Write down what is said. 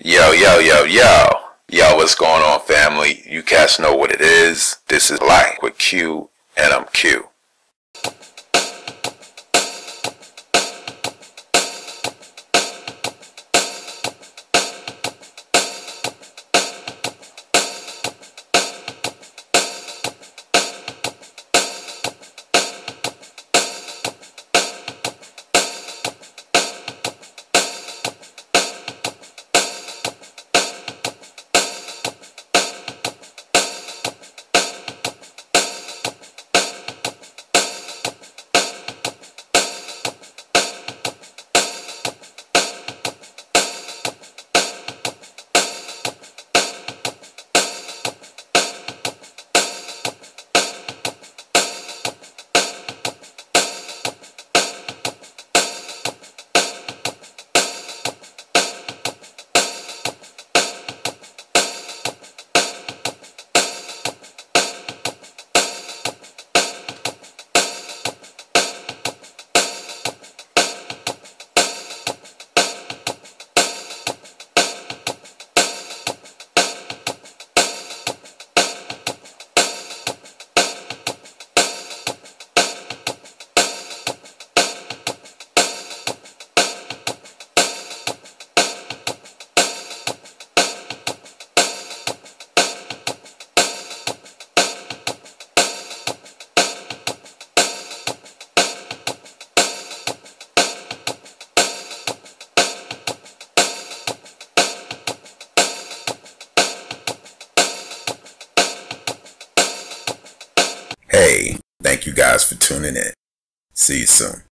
Yo, what's going on, family? You cats know what it is. This is Life with Q, and I'm Q. Hey, thank you guys for tuning in. See you soon.